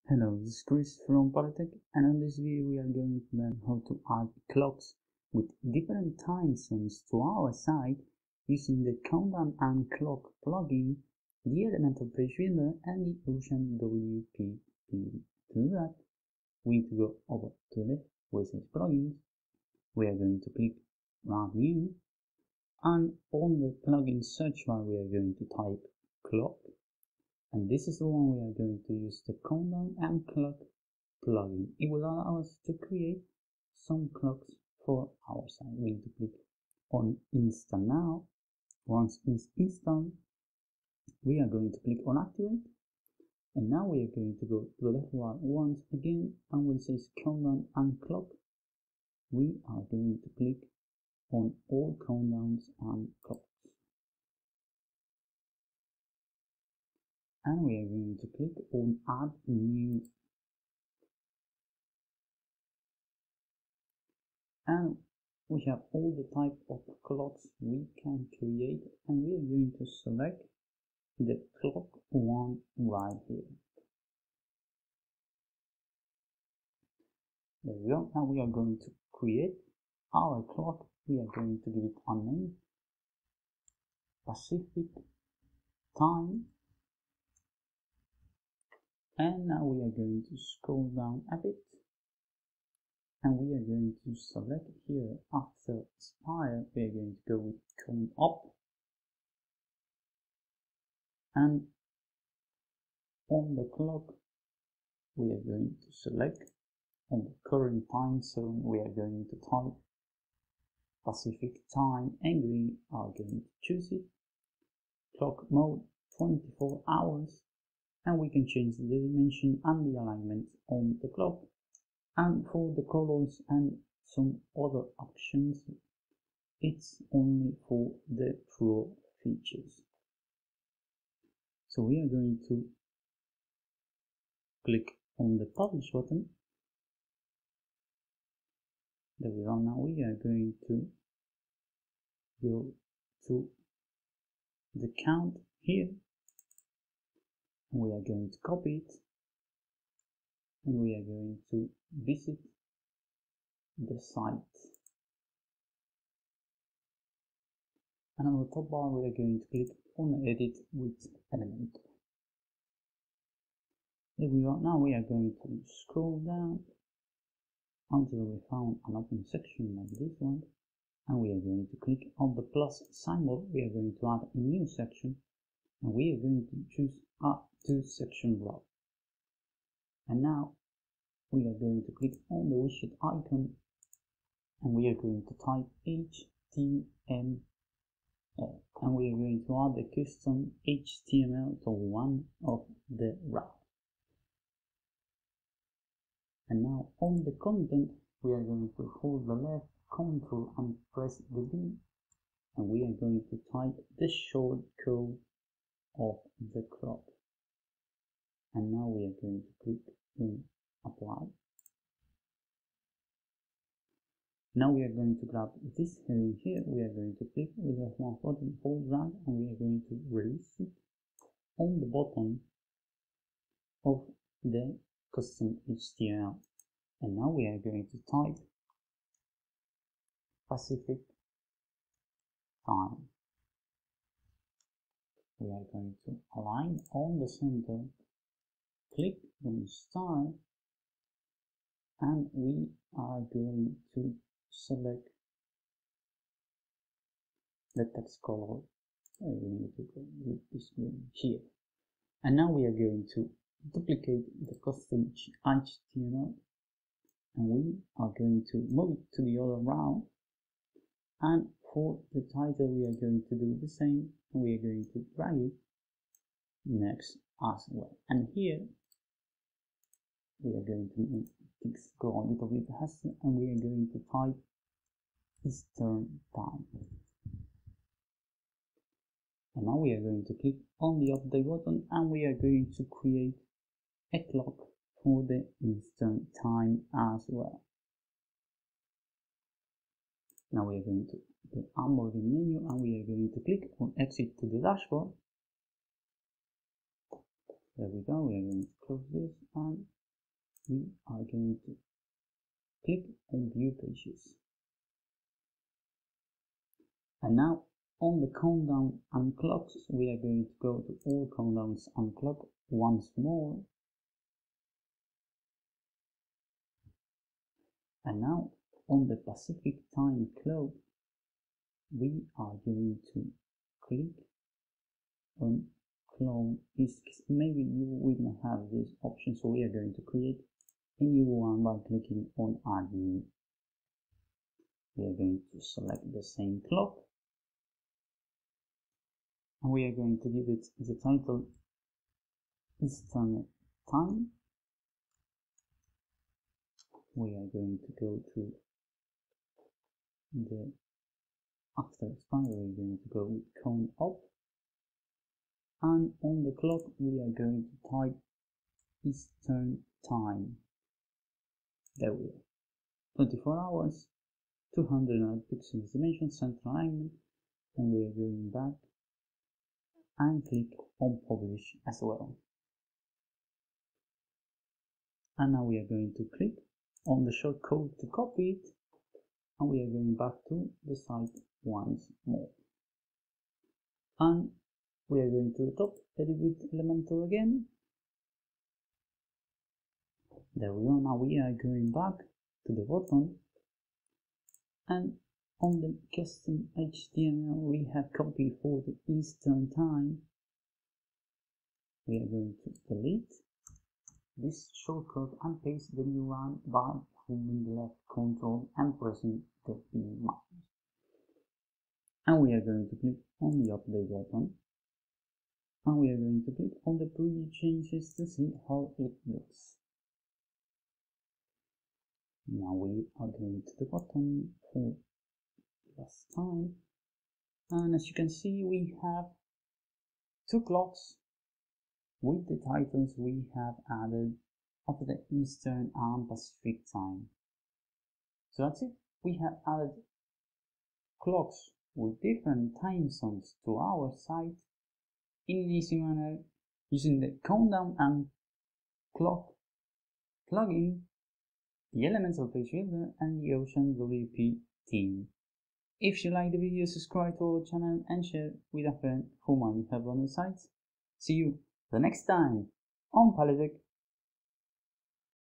Hello, this is Chris from Polytech, and in this video we are going to learn how to add clocks with different time zones to our site using the Countdown and Clock plugin, the Elementor Page Builder, and the Ocean WP theme. To do that, we need to go over to the left where it says Plugins. We are going to click Run New, and on the plugin search bar we are going to type clock. And this is the one we are going to use, the Countdown and Clock plugin. It will allow us to create some clocks for our site. We need to click on Install Now. Once it's installed, we are going to click on Activate. And now we are going to go to the left bar once again, and when it says Countdown and Clock, we are going to click on all countdowns and clocks. And we are going to click on Add New. And we have all the type of clocks we can create, and we are going to select the clock one right here. There we go. Now we are going to create our clock. We are going to give it a name, Pacific Time. And now we are going to scroll down a bit, and we are going to select here after expire, we are going to go with count up, and on the clock we are going to select on the current time zone, we are going to type Pacific Time, and we are going to choose it, clock mode 24 hours, and we can change the dimension and the alignment on the clock. And for the colors and some other options, it's only for the Pro features. So we are going to click on the publish button. There we are. Now we are going to go to the count here, and we are going to copy it, and we are going to visit the site, and on the top bar we are going to click on edit with Elementor. There we are. Now we are going to scroll down until we found an open section like this one, and we are going to click on the plus symbol. We are going to add a new section, and we are going to choose a 2-section block. And now we are going to click on the widget icon, and we are going to type HTML, and we are going to add the custom HTML to one of the routes. And now on the content, we are going to hold the left control and press the V, and we are going to type the short code of the clock. And now we are going to click on apply. Now we are going to grab this heading here. We are going to click with the mouse button, hold drag, and we are going to release it on the bottom of the custom HTML. And now we are going to type Pacific Time. We are going to align on the center, click on style, and we are going to select the text color. We need to go with this green here. And now we are going to duplicate the custom HTML, and we are going to move it to the other round. And for the title we are going to do the same, and we are going to drag it next as well. And here we are going to go a little bit faster, and we are going to type Eastern Time. And now we are going to click on the update button, and we are going to create a clock for the Eastern Time as well. Now we are going to the onboarding menu, and we are going to click on exit to the dashboard. There we go. We are going to close this and we are going to click on View Pages. And now on the countdown and clocks, we are going to go to all countdowns and clock once more. And now on the Pacific time clock, we are going to click on clone East. Maybe you will not have this option, so we are going to create a new one by clicking on Add New. We are going to select the same clock and we are going to give it the title Eastern Time. We are going to go to the after expiry, we are going to go with count up, and on the clock we are going to type Eastern Time. There we are. 24 hours, 209 pixels dimension, central alignment, and we are going back and click on Publish as well. And now we are going to click on the shortcode to copy it, and we are going back to the site once more. And we are going to the top, edit with Elementor again. There we go. Now we are going back to the bottom, and on the custom HTML we have copied for the Eastern Time. We are going to delete this shortcut and paste the new one by holding left Ctrl and pressing the E mouse. And we are going to click on the update button, and we are going to click on the preview changes to see how it looks. Now we are going to the bottom for last time, and as you can see we have two clocks with the titles we have added of the Eastern and Pacific time. So that's it. We have added clocks with different time zones to our site in an easy manner using the countdown and clock plugin, the Elementor Page Builder, and the OceanWP theme. If you like the video, subscribe to our channel and share with a friend who might have on the site. See you the next time on Polytech.